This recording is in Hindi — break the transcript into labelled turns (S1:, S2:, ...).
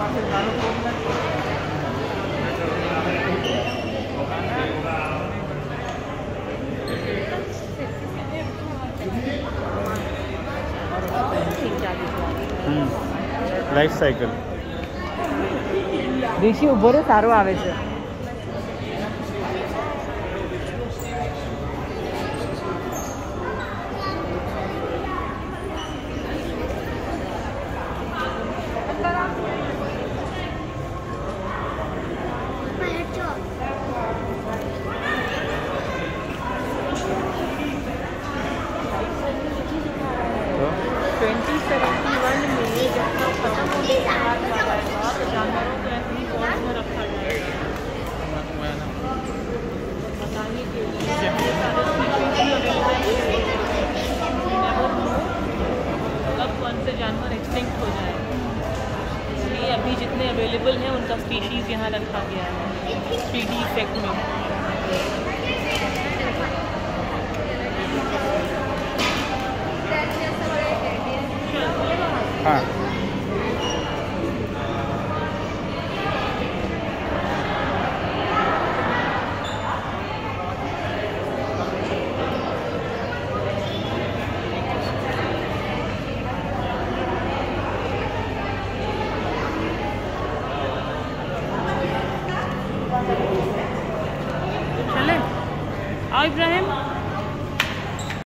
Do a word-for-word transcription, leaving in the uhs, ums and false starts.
S1: લાઈફ સાયકલ
S2: દેશી ઉભો રે સારો આવે છે.
S3: ट्वेंटी सेवेंटी वन में जब तक खत्म होने का हाथ वाला है तो जानवरों को ऐसे ही पॉज में रखा जाएगा बताने के लिए कब कौन से जानवर एक्सटिंक्ट हो जाए, इसलिए अभी जितने अवेलेबल हैं उनका स्पीशीज़ यहाँ रखा गया है थ्री डी इफेक्ट में.